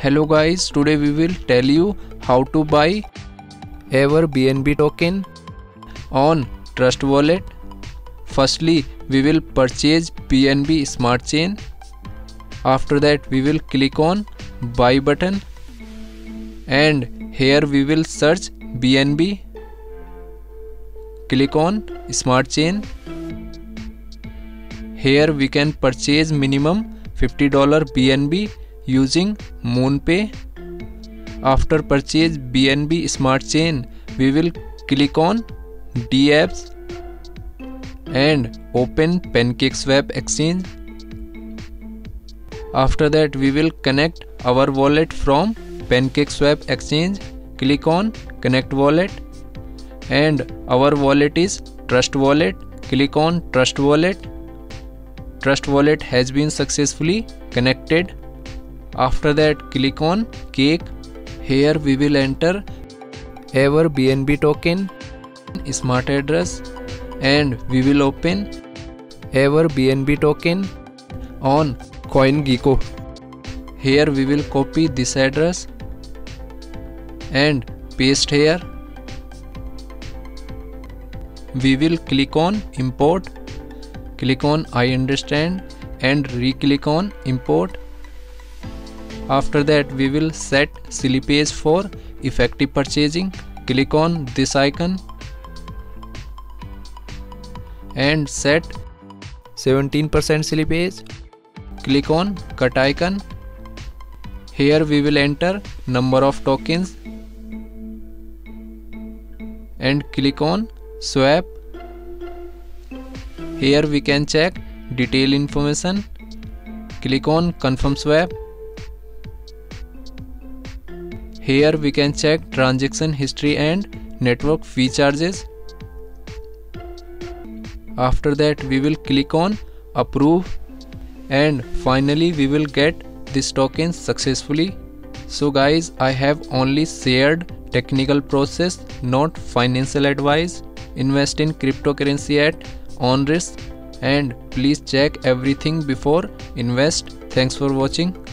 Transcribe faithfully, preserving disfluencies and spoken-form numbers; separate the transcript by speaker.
Speaker 1: Hello guys, today we will tell you how to buy Aver B N B token on Trust Wallet. Firstly, we will purchase B N B Smart Chain. After that, we will click on buy button and here we will search B N B. Click on Smart Chain. Here we can purchase minimum fifty dollars B N B using MoonPay. After purchase B N B Smart Chain, we will click on dApps and open PancakeSwap exchange. After that, we will connect our wallet from PancakeSwap exchange. Click on connect wallet and our wallet is Trust Wallet. Click on Trust Wallet. Trust Wallet has been successfully connected. After that, click on Cake. Here we will enter Aver B N B token smart address and we will open Aver B N B token on CoinGecko. Here we will copy this address and paste here. We will click on import. Click on I understand and re-click on import. After that, we will set slippage for effective purchasing. Click on this icon and set seventeen percent slippage. Click on cut icon. Here we will enter number of tokens and click on swap. Here we can check detail information. Click on confirm swap. Here we can check transaction history and network fee charges. After that, we will click on approve and finally we will get this token successfully. So guys, I have only shared technical process, not financial advice. Invest in cryptocurrency at on risk and please check everything before invest. Thanks for watching.